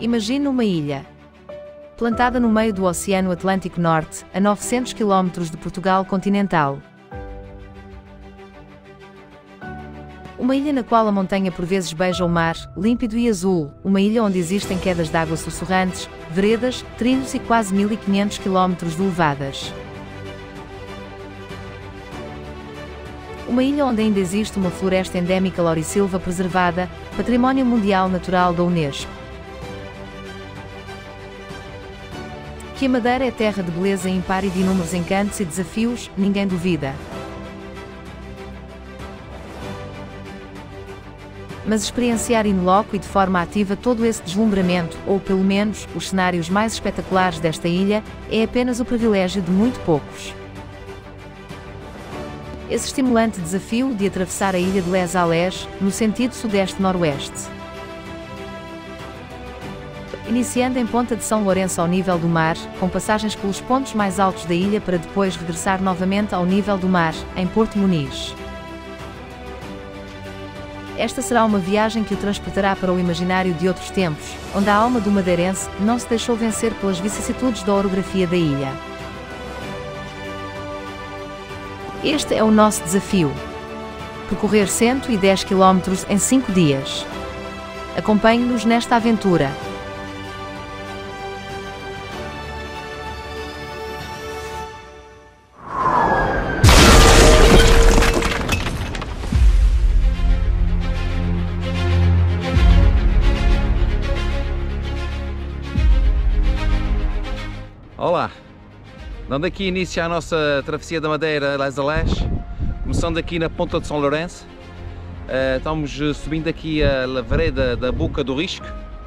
Imagine uma ilha plantada no meio do Oceano Atlântico Norte, a 900 km de Portugal continental. Uma ilha na qual a montanha por vezes beija o mar, límpido e azul, uma ilha onde existem quedas de água sussurrantes, veredas, trilhos e quase 1500 km de levadas. Uma ilha onde ainda existe uma floresta endémica laurisilva preservada, Património Mundial Natural da Unesco. Que a Madeira é terra de beleza ímpar e de inúmeros encantos e desafios, ninguém duvida. Mas experienciar in loco e de forma ativa todo esse deslumbramento, ou pelo menos, os cenários mais espetaculares desta ilha, é apenas o privilégio de muito poucos. Esse estimulante desafio de atravessar a ilha de Les Alés, no sentido sudeste-noroeste. Iniciando em Ponta de São Lourenço ao nível do mar, com passagens pelos pontos mais altos da ilha para depois regressar novamente ao nível do mar, em Porto Muniz. Esta será uma viagem que o transportará para o imaginário de outros tempos, onde a alma do madeirense não se deixou vencer pelas vicissitudes da orografia da ilha. Este é o nosso desafio: percorrer 110 km em 5 dias. Acompanhe-nos nesta aventura. Olá, dando aqui início à nossa travessia da Madeira Les Alés, começando aqui na Ponta de São Lourenço. Estamos subindo aqui a vereda da Boca do Risco.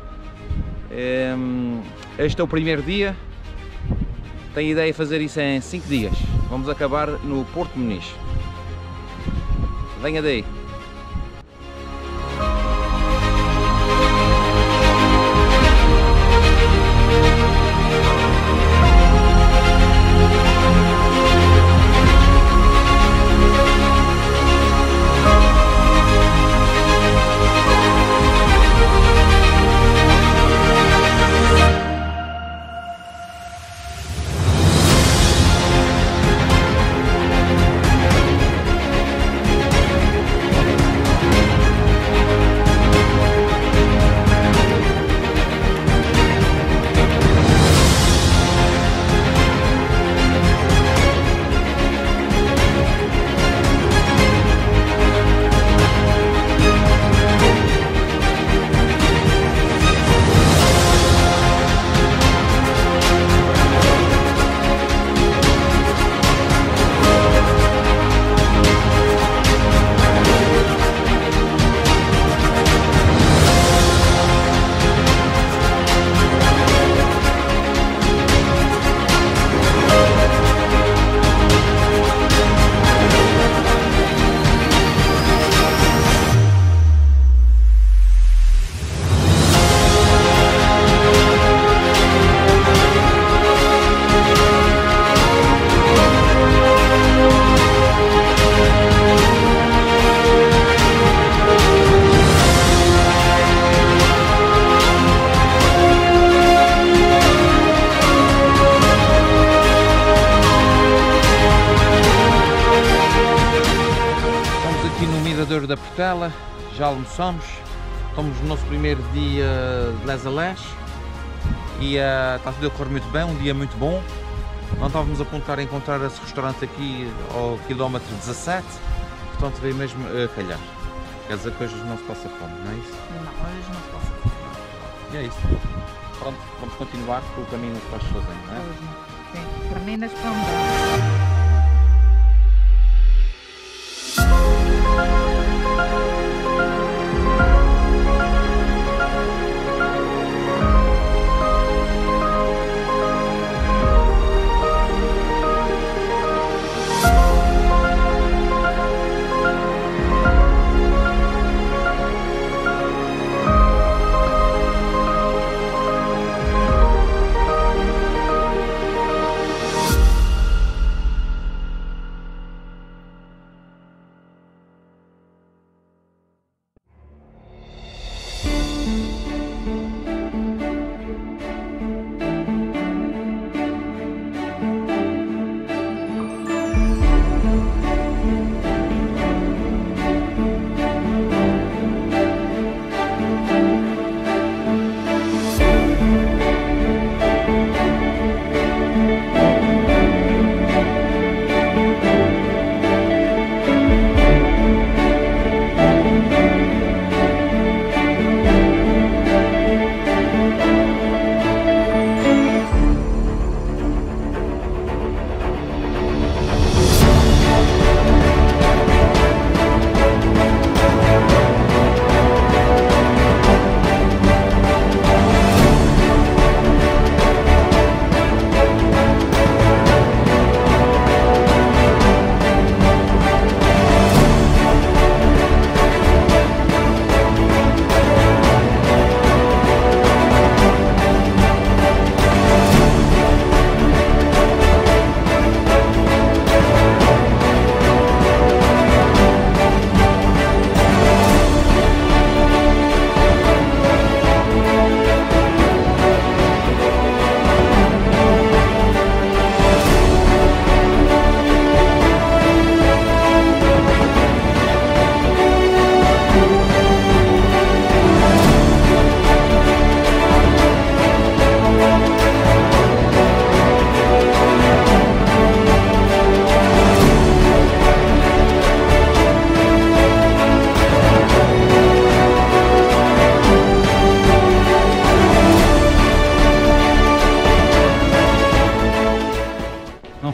Este é o primeiro dia, tenho a ideia de fazer isso em 5 dias. Vamos acabar no Porto Muniz. Venha daí! Da Portela, já almoçamos, estamos no nosso primeiro dia de Les Alés e está tudo a correr muito bem, um dia muito bom. Não estávamos a apontar a encontrar esse restaurante aqui ao quilómetro 17, portanto veio mesmo a calhar. Quer dizer que hoje não se passa fome, não é isso? Não, hoje não se passa fome. E é isso. Pronto, vamos continuar com o caminho que faz sozinho, não é? Sim, terminas para onde?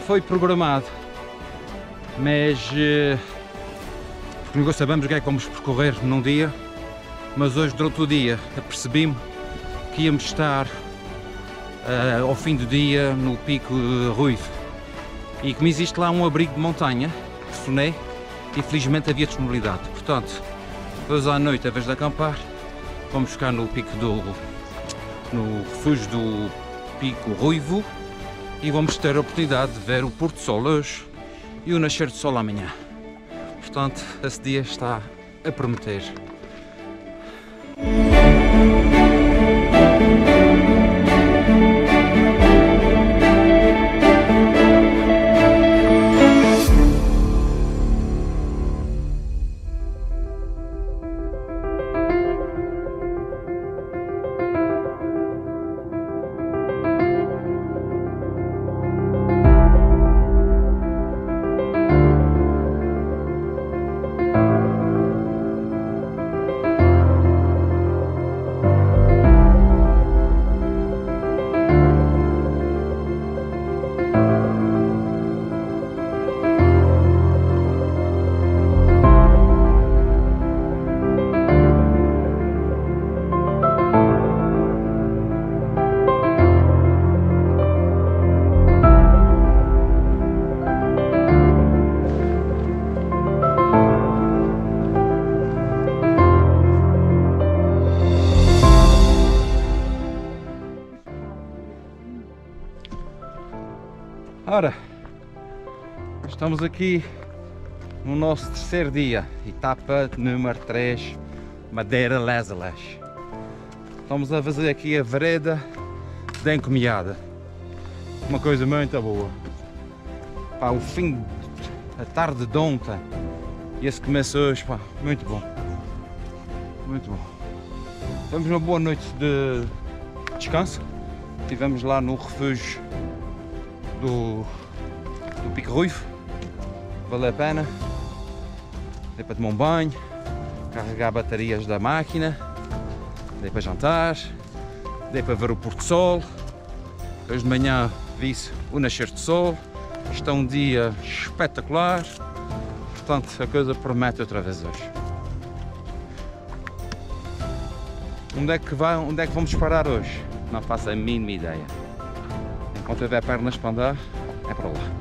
foi programado, mas porque nunca sabemos o que é que vamos percorrer num dia, mas hoje durante o dia apercebi-me que íamos estar ao fim do dia no Pico Ruivo e como existe lá um abrigo de montanha, telefonei e felizmente havia disponibilidade. Portanto, hoje à noite, ao invés de acampar, vamos ficar no refúgio do Pico Ruivo e vamos ter a oportunidade de ver o pôr do sol hoje e o nascer do sol amanhã. Portanto, esse dia está a prometer. Ora, estamos aqui no nosso terceiro dia, etapa número 3, Madeira Les Alex. Estamos a fazer aqui a vereda da Encomiada, uma coisa muito boa. Pá, o fim da tarde de ontem e esse começo hoje, pá, muito bom, muito bom. Tivemos uma boa noite de descanso, estivemos lá no refúgio do Pico Ruivo, valeu a pena. Dei para tomar um banho, carregar baterias da máquina, dei para jantar, dei para ver o pôr do sol. Hoje de manhã vi-se o nascer do sol. Isto é um dia espetacular, portanto a coisa promete outra vez hoje. Onde é que vamos parar hoje? Não faço a mínima ideia. Enquanto houver pernas para andar, é para lá.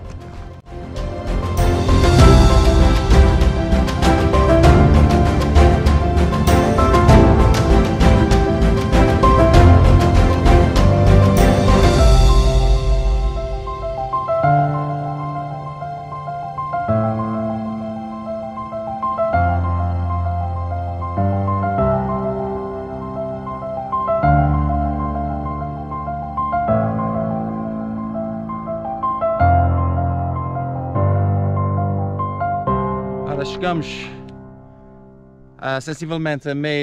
Chegamos sensivelmente a meio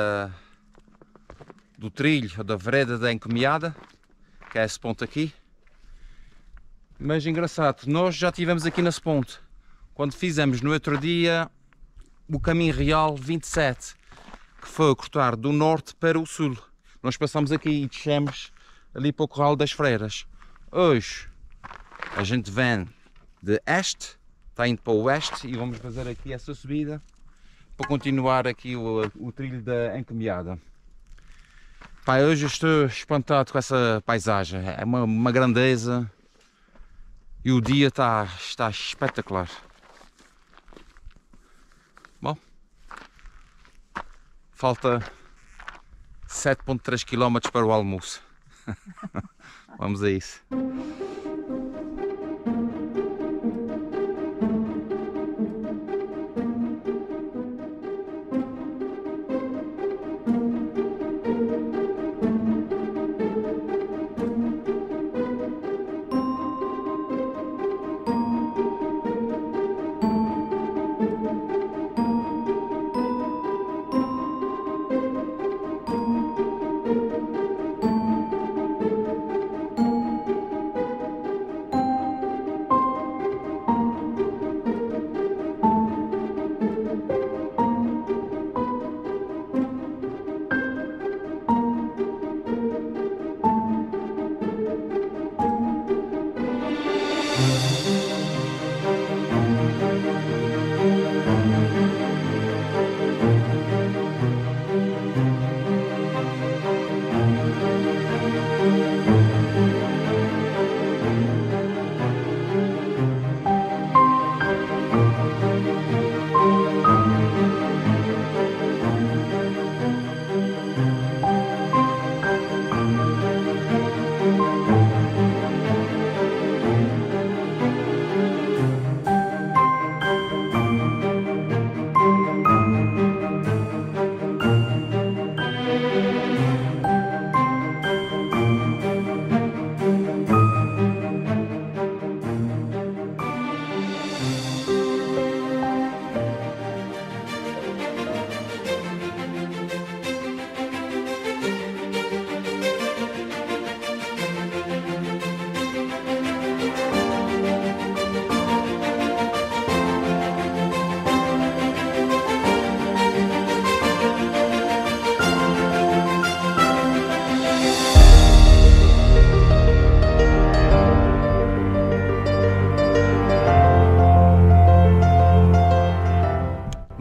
do trilho, da vereda da Encomiada, que é esse ponto aqui. Mas engraçado, nós já estivemos aqui nesse ponto, quando fizemos no outro dia o caminho real 27, que foi a cortar do norte para o sul. Nós passamos aqui e descemos ali para o Corral das Freiras. Hoje a gente vem de este, está indo para o oeste e vamos fazer aqui essa subida para continuar aqui o trilho da Encomiada. Pai, hoje eu estou espantado com essa paisagem, é uma grandeza e o dia está espetacular. Bom, falta 7,3 km para o almoço. Vamos a isso.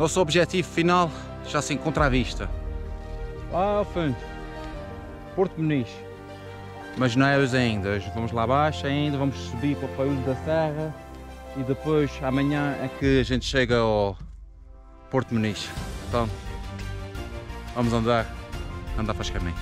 Nosso objetivo final já se encontra à vista. Lá ao fundo, Porto Muniz. Mas não é hoje ainda, hoje vamos lá abaixo ainda, vamos subir para o Paúl da Serra e depois amanhã é que a gente chega ao Porto Muniz. Então, vamos andar para os caminhos.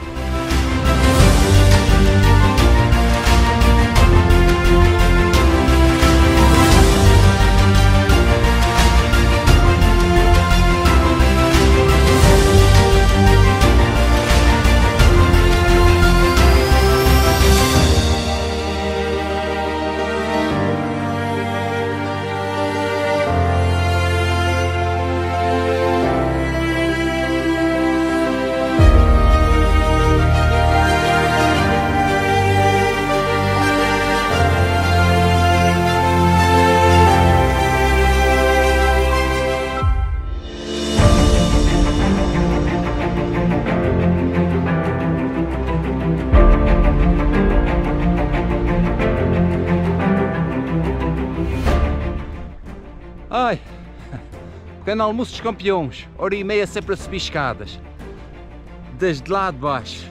Ai, pequeno almoço dos campeões, hora e meia sempre a subir escadas, desde lá de baixo.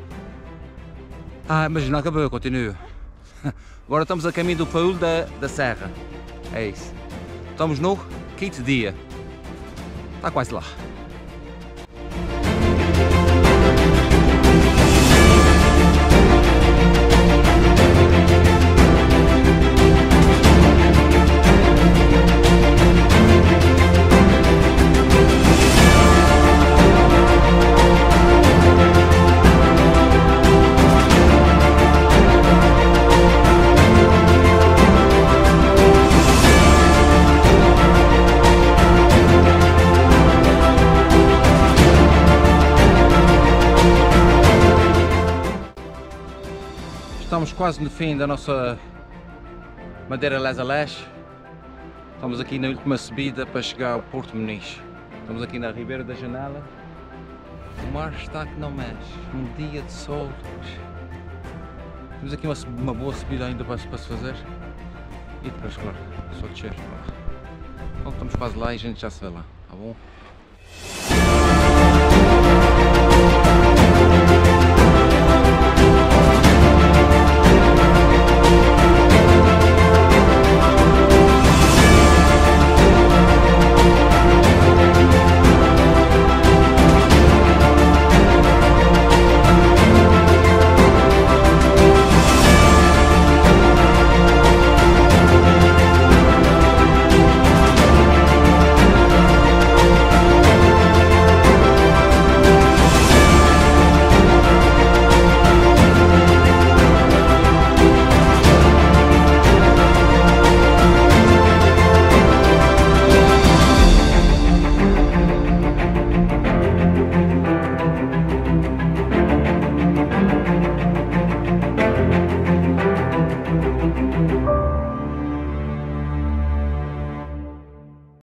Mas não acabou, continua. Agora estamos a caminho do Paúl da Serra, é isso. Estamos no quinto dia, está quase lá. Estamos quase no fim da nossa Madeira Les Alés. Estamos aqui na última subida para chegar ao Porto Muniz. Estamos aqui na Ribeira da Janela. O mar está que não mexe. Um dia de sol. Temos aqui uma boa subida ainda para se fazer. E depois, claro, só descer. Então estamos quase lá e a gente já se vê lá, tá bom?